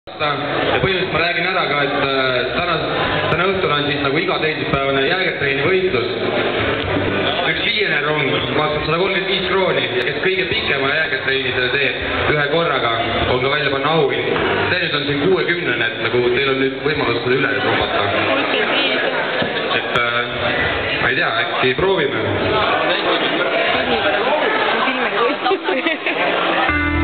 Ja põhimõtteliselt ma räägin ära ka, et täna õhtul on siis nagu iga teisipäevane jäägertreeni võistlus. Üks viiene rong maksab 135 krooni ja kes kõige pikema jäägertreeni selle teeb ühe korraga, on ka välja panna auhind. See nüüd on siin 60, et nagu teil on nüüd võimalus seda üle trumbata. Et ma ei tea, äkki proovime.